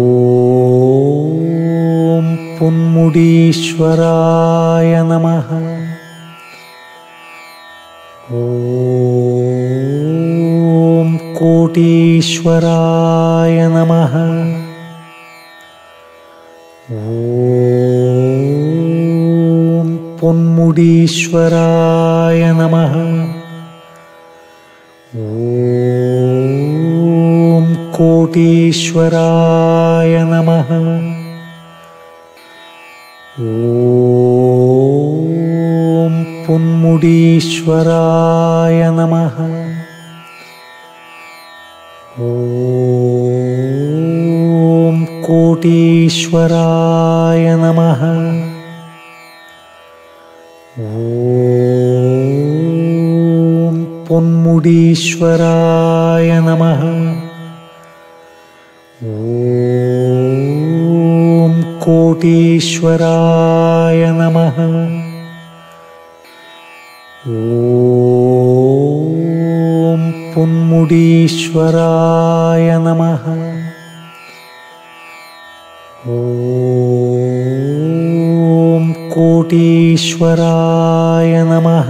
ॐ पुन्मुडीश्वराय नमः। ॐ कोटीश्वराय नमः। ॐ पुन्मुडीश्वराय नमः। ॐ कोटीश्वराय नमः। ॐ पुन्मुडीश्वराय नमः। ॐ कोटीश्वराय नमः। ॐ पुन्मुडीश्वराय नमः। ॐ कोटीश्वराय नमः। ॐ पुन्मुडीश्वराय नमः। ॐ कोटीश्वराय नमः।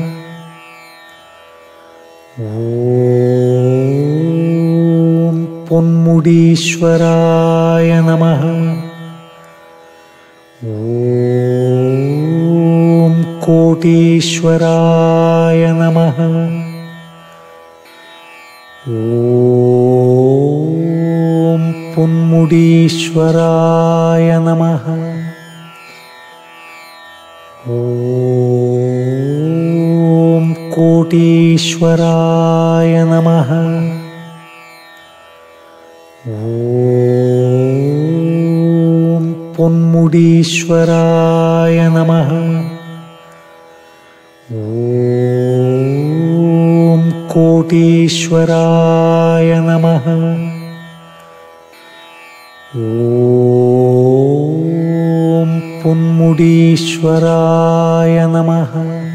ॐ पुन्मुडीश्वराय नमः। ॐ कोटीश्वराय नमः। ॐ पुन्मुडीश्वराय नमः। ॐ कोटीश्वराय नमः। ॐ पुन्मुडीश्वराय नमः। ॐ कोटीश्वराय नमः। ॐ पुन्मुडीश्वराय नमः।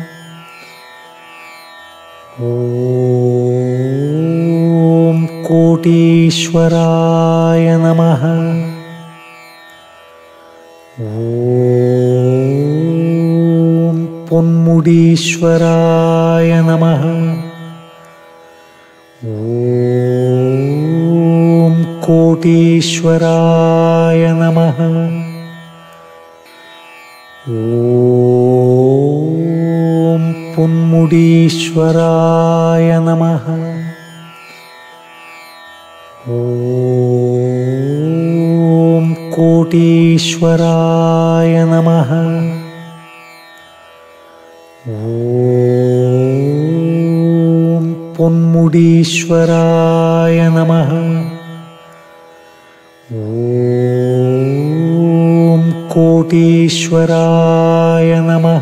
ॐ कोटीश्वराय नमः। ॐ पुन्मुडीश्वराय नमः। ॐ कोटीश्वराय नमः। ॐ पुन्मुडीश्वराय नमः। ॐ कोटीश्वराय नमः। ॐ पुन्मुडीश्वराय नमः। ॐ कोटीश्वराय नमः।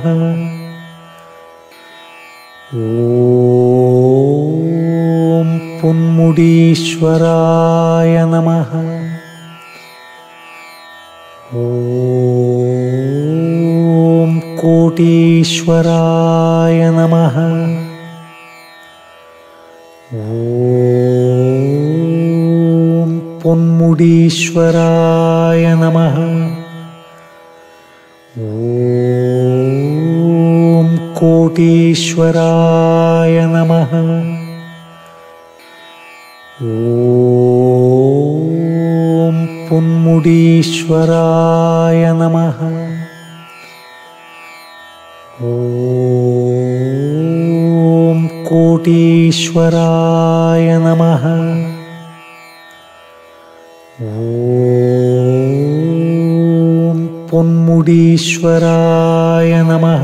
ॐ पुन्मुडीश्वराय नमः। ॐ कोटीश्वराय नमः। ॐ पुन्मुडीश्वराय नमः। ॐ कोटीश्वराय नमः। ॐ पुन्मुडीश्वराय नमः। ॐ कोटीश्वराय नमः। ॐ पुन्मुडीश्वराय नमः।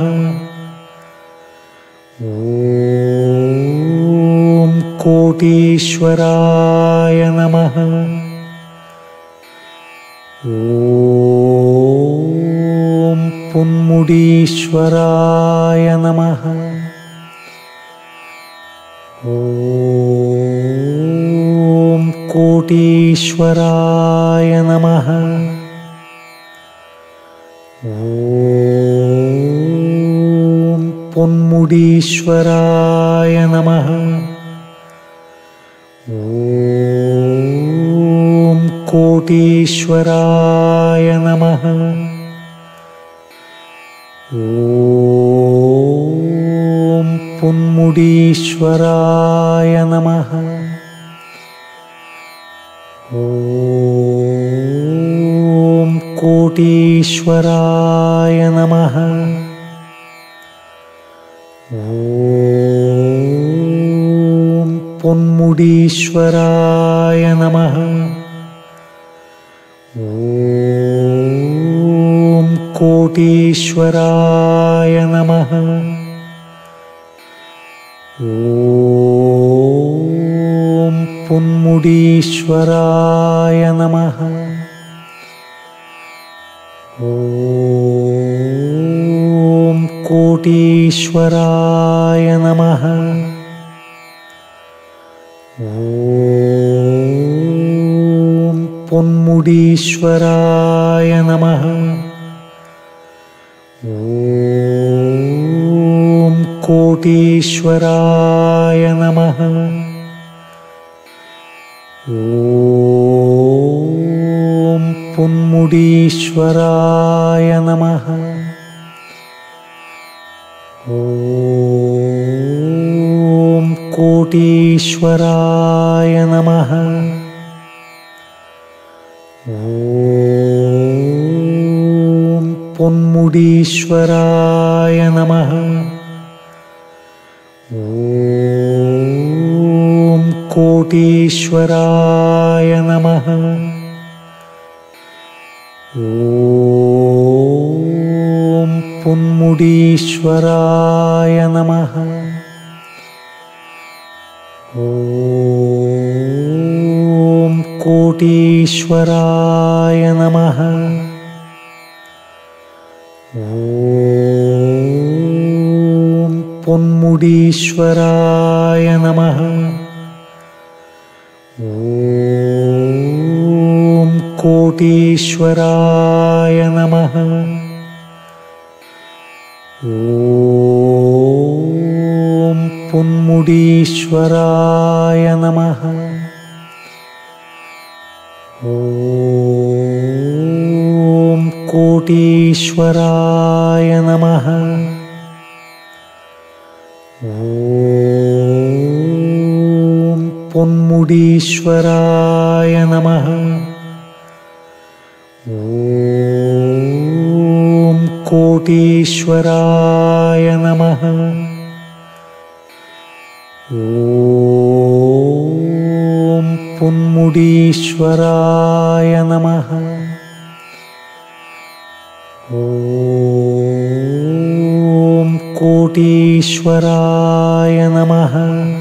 ॐ कोटीश्वराय नमः। ॐ पुन्मुडीश्वराय नमः। ॐ कोटीश्वराय नमः। ॐ पुन्मुडीश्वराय नमः। ॐ कोटीश्वराय नमः। ॐ पुन्मुडीश्वराय नमः। ॐ कोटीश्वराय नमः। ॐ पुन्मुडीश्वराय नमः। ॐ कोटीश्वराय नमः। ॐ पुन्मुडीश्वराय नमः। ॐ कोटीश्वराय नमः। ॐ पुन्मुडीश्वराय नमः। ॐ कोटीश्वराय नमः। ॐ पुन्मुडीश्वराय नमः। ॐ कोटीश्वराय नमः। ॐ पुन्मुडीश्वराय नमः। ॐ कोटीश्वराय नमः। ॐ पुन्मुडीश्वराय नमः। ॐ कोटीश्वराय नमः। ॐ पुन्मुडीश्वराय नमः। ॐ कोटीश्वराय नमः। ॐ पुन्मुडीश्वराय नमः। ॐ कोटीश्वराय नमः। ॐ पुन्मुडीश्वराय नमः। ॐ कोटीश्वराय नमः। ॐ पुन्मुडीश्वराय नमः। ॐ कोटीश्वराय नमः।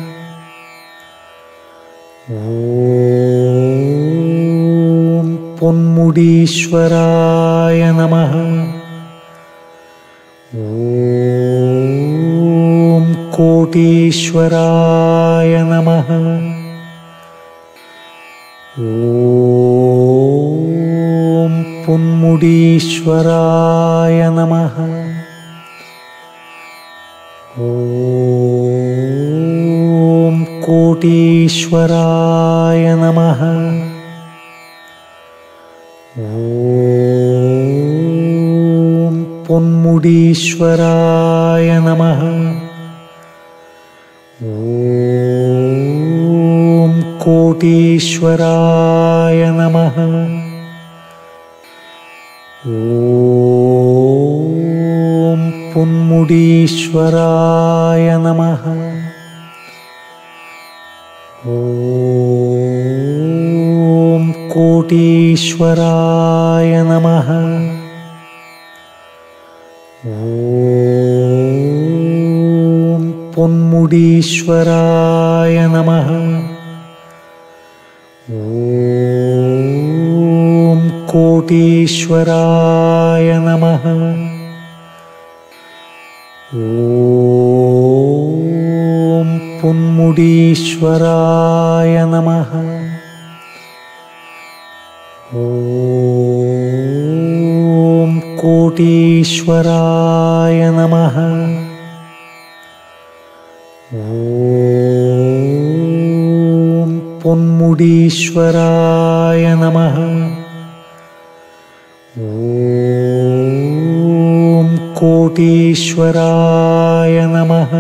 ॐ पुन्मुडीश्वराय नमः। ॐ कोटीश्वराय नमः। ॐ पुन्मुडीश्वराय नमः। ॐ कोटीश्वराय नमः। ॐ पुन्मुडीश्वराय नमः। ॐ कोटीश्वराय नमः। ॐ पुन्मुडीश्वराय नमः। ॐ कोटीश्वराय नमः। ॐ पुन्मुडीश्वराय नमः। ॐ कोटीश्वराय नमः। ॐ पुन्मुडीश्वराय नमः। ॐ कोटीश्वराय नमः। ॐ पुन्मुडीश्वराय नमः। ॐ कोटीश्वराय नमः।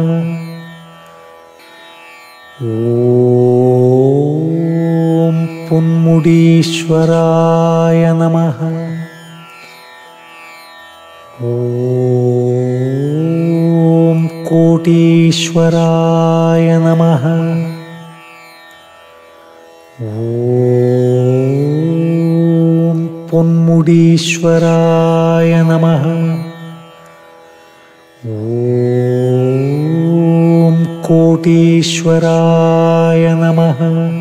ॐ पुन्मुडीश्वराय नमः। ॐ कोटीश्वराय नमः। ॐ पुन्मुडीश्वराय नमः। ॐ कोटीश्वराय नमः।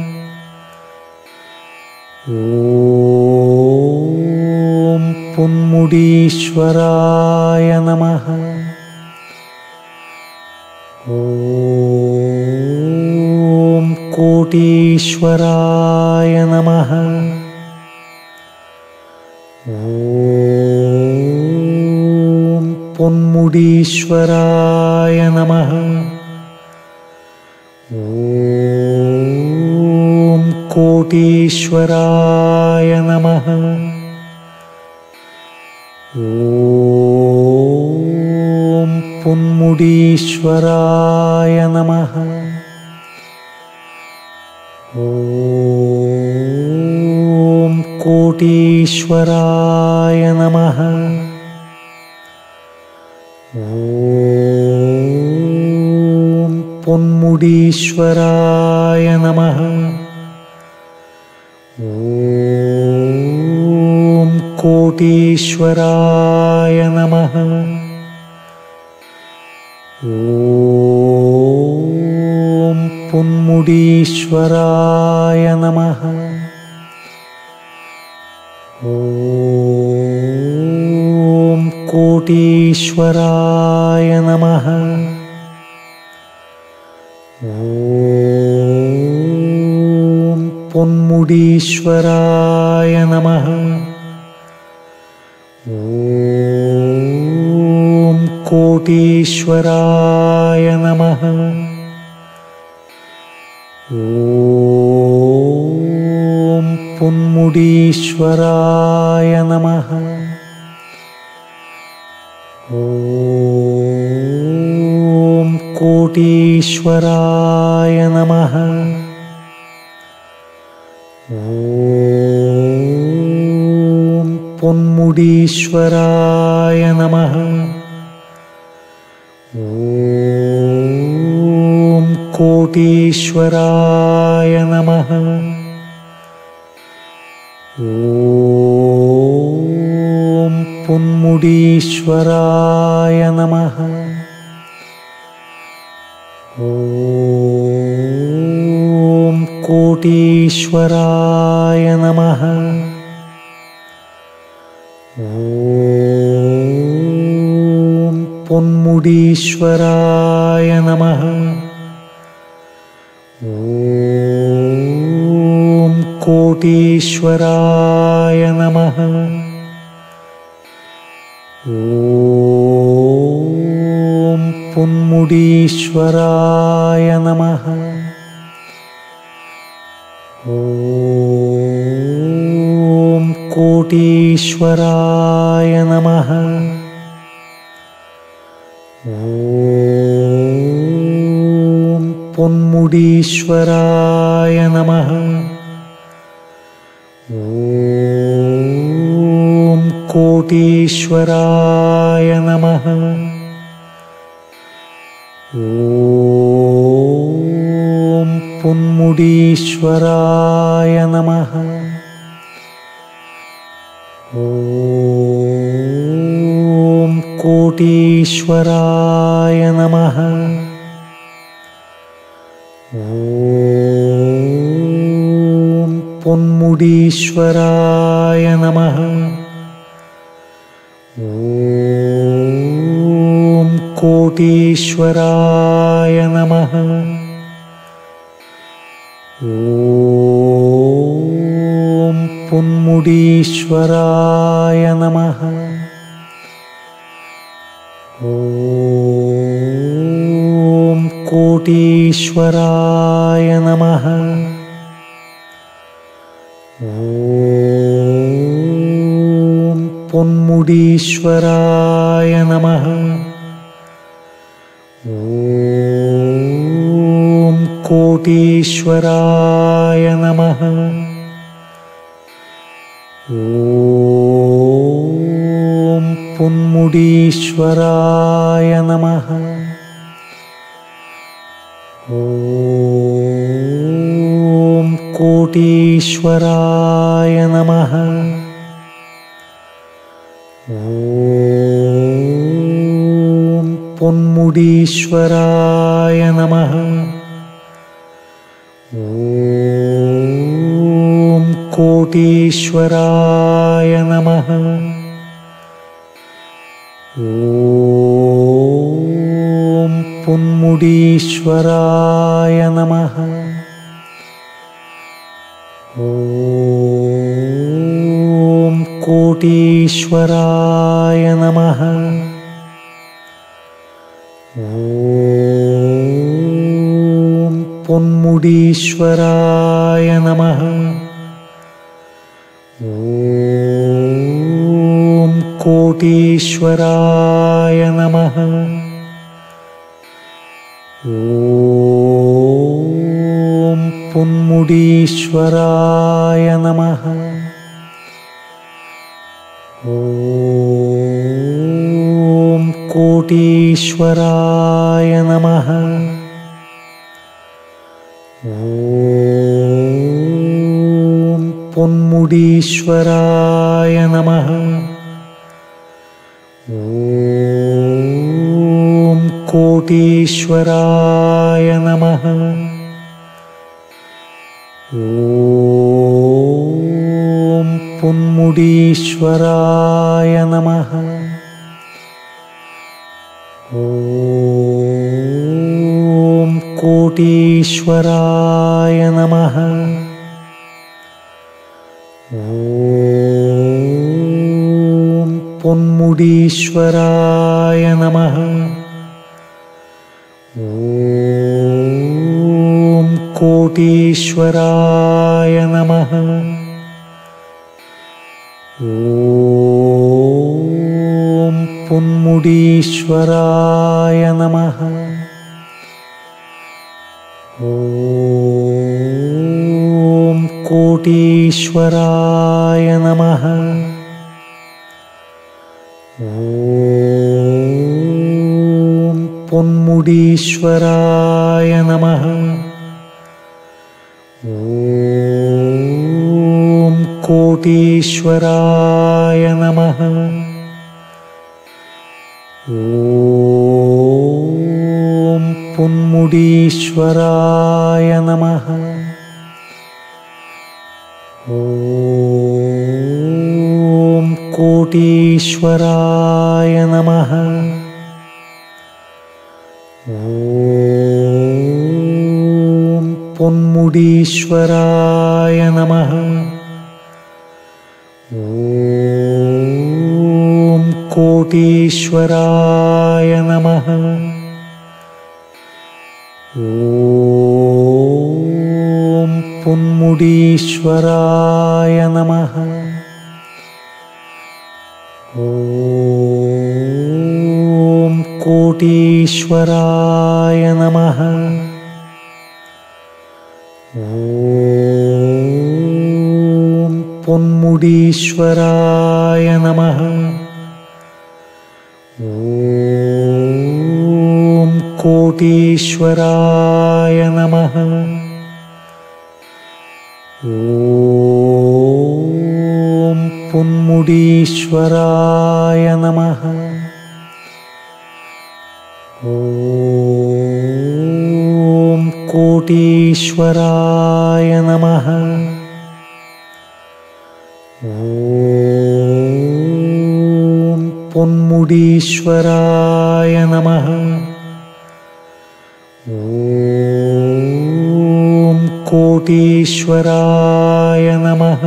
ॐ पुन्मुडीश्वराय नमः। ॐ कोटीश्वराय नमः। ॐ पुन्मुडीश्वराय नमः। ॐ कोटीश्वराय नमः। ॐ पुन्मुडीश्वराय नमः। ॐ कोटीश्वराय नमः। ॐ पुन्मुडीश्वराय नमः। ॐ कोटीश्वराय नमः। ॐ पुन्मुडीश्वराय नमः। ॐ कोटीश्वराय नमः। ॐ पुन्मुडीश्वराय नमः। ॐ कोटीश्वराय नमः। ॐ पुन्मुडीश्वराय नमः। ॐ कोटीश्वराय नमः। ॐ पुन्मुडीश्वराय नमः। ॐ कोटीश्वराय नमः। ॐ पुन्मुडीश्वराय नमः। ॐ कोटीश्वराय नमः। ॐ पुन्मुडीश्वराय नमः। ॐ कोटीश्वराय नमः। ॐ पुन्मुडीश्वराय नमः। ॐ कोटीश्वराय नमः। ॐ पुन्मुडीश्वराय नमः। ॐ कोटीश्वराय नमः। ॐ पुन्मुडीश्वराय नमः। ॐ कोटीश्वराय नमः। ॐ पुन्मुडीश्वराय नमः। ॐ कोटीश्वराय नमः। ॐ पुन्मुडीश्वराय नमः। ॐ कोटीश्वराय नमः। ॐ பொன்முடீஸ்வராய நமः. ஓம் கோடீஸ்வராய நமः. ஓம் பொன்முடீஸ்வராய நமः. ஓம் கோடீஸ்வராய நமः. ஓம் பொன்முடீஸ்வராய நமः. ஓம் கோடீஸ்வராய நமः. ஓம் பொன்முடீஸ்வராய நமः. ஓம் கோடீஸ்வராய நமः. ஓம் பொன்முடீஸ்வராய நமः. ஓம் கோடீஸ்வராய நமः. ஓம் பொன்முடீஸ்வராய நமः. ஓம் கோடீஸ்வராய நமः. ஓம் பொன்முடீஸ்வராய நமः. ஓம் கோடீஸ்வராய நமः. ஓம் பொன்முடீஸ்வராய நமः. ஓம் கோடீஸ்வராய நமः. ஓம் பொன்முடீஸ்வராய நமः. ஓம் கோடீஸ்வராய நமः. ஓம் பொன்முடீஸ்வராய நமः. ஓம் கோடீஸ்வராய நமः. ஓம் பொன்முடீஸ்வராய நமः. ஓம் கோடீஸ்வராய நமः. ஓம் பொன்முடீஸ்வராய நமः. ஓம் கோடீஸ்வராய நமः. ஓம் பொன்முடீஸ்வராய நமः. ஓம் கோடீஸ்வராய நமः. ஓம் பொன்முடீஸ்வராய நமः. ஓம் கோடீஸ்வராய நமः. ஓம் பொன்முடீஸ்வராய நமः. ஓம் கோடீஸ்வராய நமः. ஓம் பொன்முடீஸ்வராய நமः. ஓம் கோடீஸ்வராய நமः. ஓம் பொன்முடீஸ்வராய நமः. ஓம் கோடீஸ்வராய நமः.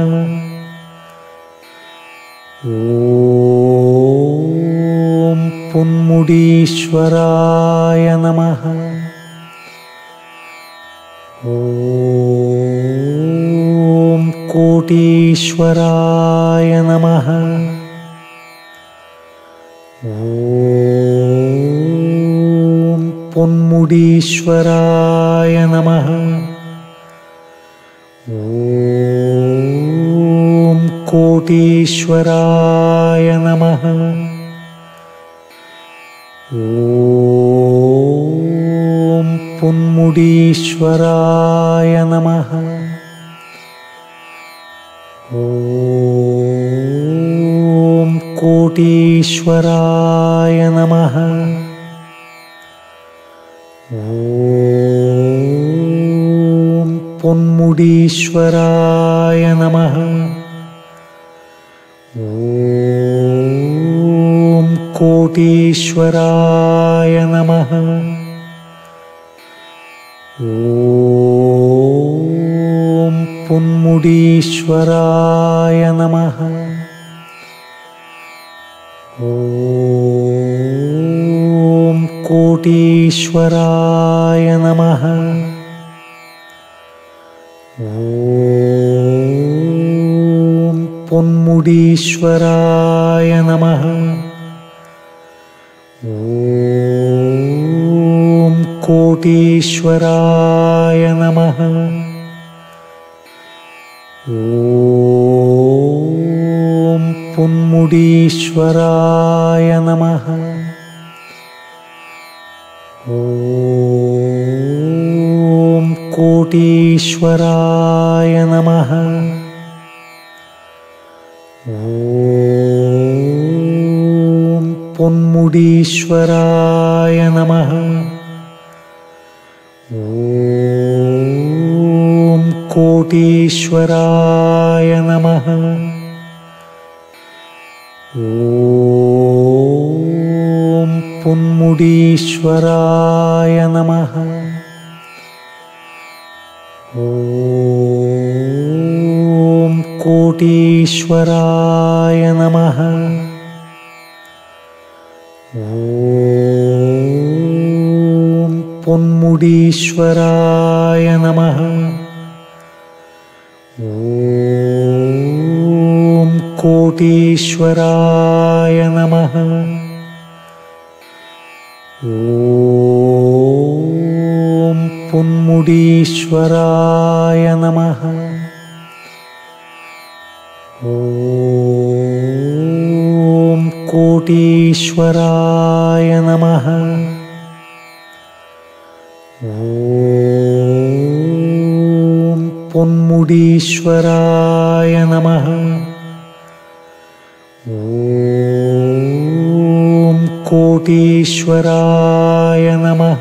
ஓம் பொன்முடீஸ்வராய நமः. ஓம் கோடீஸ்வராய நமः. ॐ पुन्मुडीश्वराय नमः। ॐ कोटीश्वराय नमः। ॐ पुन्मुडीश्वराय नमः। ॐ कोटीश्वराय नमः। ॐ पुन्मुडीश्वराय नमः। ॐ कोटीश्वराय नमः। ॐ पुन्मुडीश्वराय नमः। ॐ कोटीश्वराय नमः। ॐ पुन्मुडीश्वराय नमः। ॐ कोटीश्वराय नमः। ॐ पुन्मुडीश्वराय नमः। ॐ कोटीश्वराय नमः। ॐ पुन्मुडीश्वराय नमः। ॐ कोटीश्वराय नमः। ॐ पुन्मुडीश्वराय नमः। ॐ कोटीश्वराय नमः। ॐ पुन्मुडीश्वराय नमः। ॐ कोटीश्वराय नमः। ॐ पुन्मुडीश्वराय नमः। ॐ कोटीश्वराय नमः। ॐ पुन्मुडीश्वराय नमः। ॐ कोटीश्वराय नमः।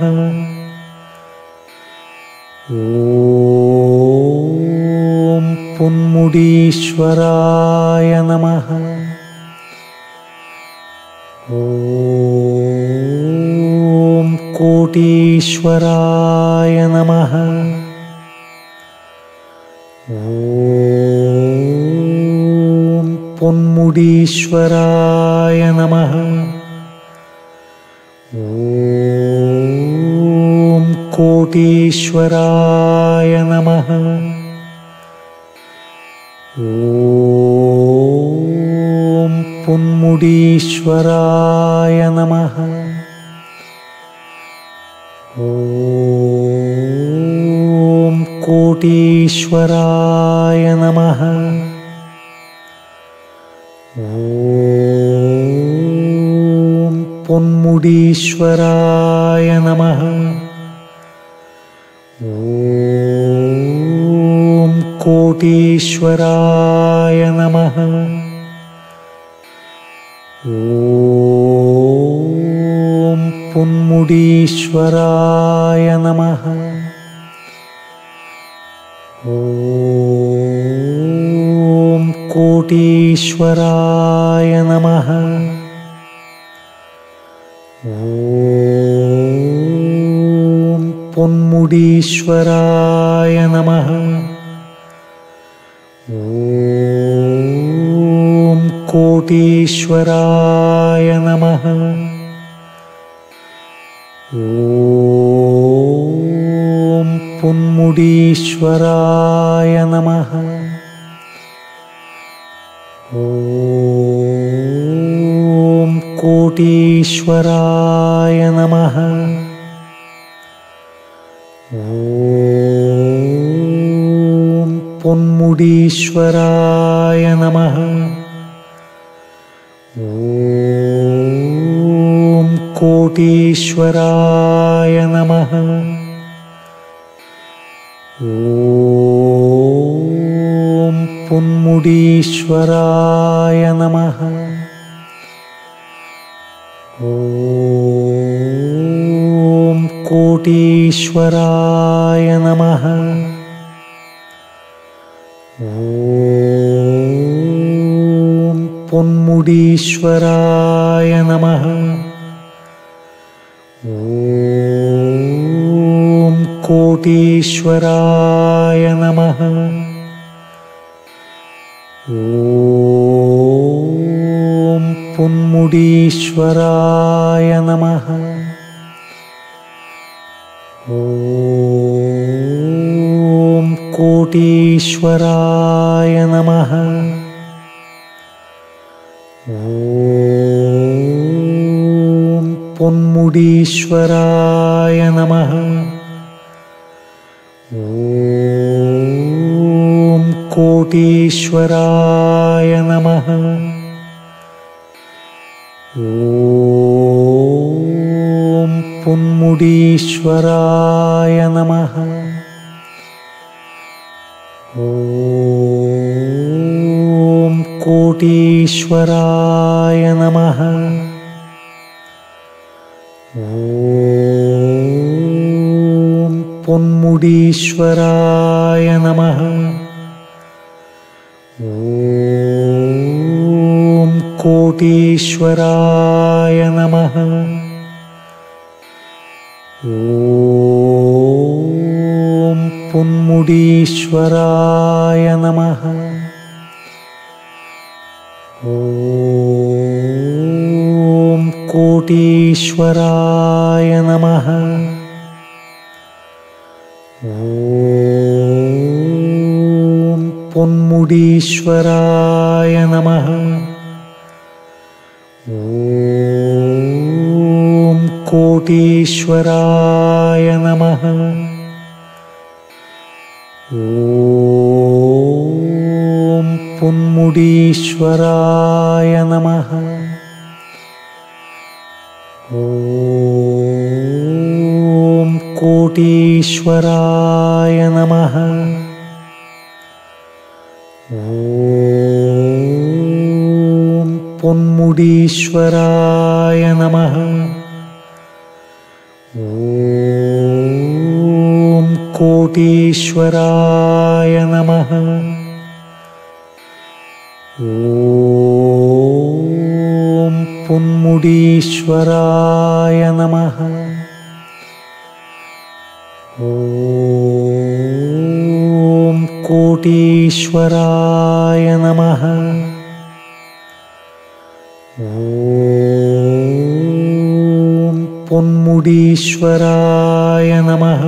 ॐ पुन्मुडीश्वराय नमः। ॐ कोटीश्वराय नमः। ॐ पुन्मुडीश्वराय नमः। ॐ कोटीश्वराय नमः। ॐ पुन्मुडीश्वराय नमः। ॐ कोटीश्वराय नमः। ॐ पुन्मुडीश्वराय नमः। ॐ कोटीश्वराय नमः। ॐ पुन्मुडीश्वराय नमः। ॐ कोटीश्वराय नमः। ॐ पुन्मुडीश्वराय नमः। ॐ कोटीश्वराय नमः। ॐ पुन्मुडीश्वराय नमः। ॐ कोटीश्वराय नमः। ॐ पोन्मुडीश्वराय नमः। ॐ कोटीश्वराय नमः। ॐ पोन्मुडीश्वराय नमः। ॐ कोटीश्वराय नमः। ॐ पोन्मुडीश्वराय नमः। ॐ कोटीश्वराय नमः। ॐ पोन्मुडीश्वराय नमः। ॐ कोटीश्वराय नमः। ॐ पोन्मुडीश्वराय नमः। ॐ कोटीश्वराय नमः। ॐ पोन्मुडीश्वराय नमः। ॐ कोटीश्वराय नमः। ॐ पोन्मुडीश्वराय नमः। ॐ कोटीश्वराय नमः। ॐ पोन्मुडीश्वराय नमः। ॐ कोटीश्वराय नमः। ॐ पोन्मुडीश्वराय नमः। ॐ कोटीश्वराय नमः। ॐ पोन्मुडीश्वराय नमः। ॐ कोटीश्वराय नमः। ॐ पोन्मुडीश्वराय नमः। ॐ कोटीश्वराय नमः। ॐ पोन्मुडीश्वराय नमः। ॐ कोटीश्वराय नमः। ॐ पोन्मुडीश्वराय नमः।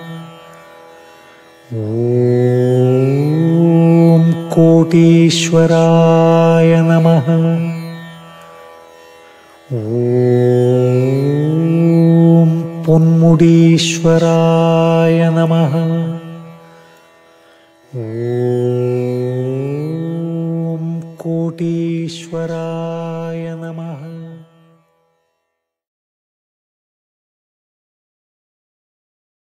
ॐ कोटीश्वराय नमः। ॐ पोन्मुडीश्वराय नमः। ॐ कोटीश्वराय नमः।